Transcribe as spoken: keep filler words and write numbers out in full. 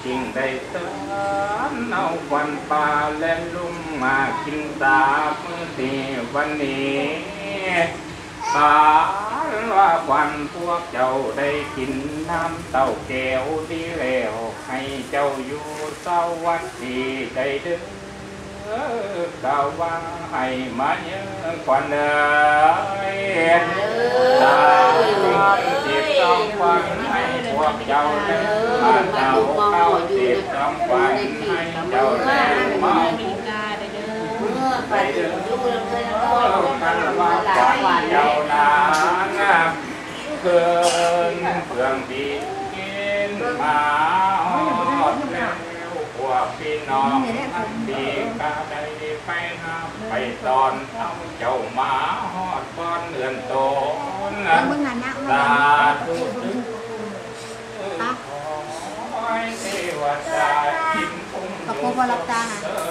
จริงได้เตือนเอาควันปลาเล่นลุ่มมากินตาพื้นที่วันนี้ตาว่าควันพวกเจ้าได้กินน้ำเต้าแก้วดีแล้วให้เจ้าอยู่สวัสดีได้เด้อกล่าวว่าให้มาเยอะควันเอ้ยตาจิตต้องควันให้พวกเจ้าได้มาเจ้าเข้าจิตต้องควันให้เจ้าได้มาไปเด้อกันว่าควันเจ้านางเกินเพื่องดีกินมาหอดแล้วพวกพี่น้องดีก็ได้ไปนับไปตอนเอาเจ้ามาหอดก้อนเดือนโตตาทุกข์ขอให้เทวดากินคุ้มอยู่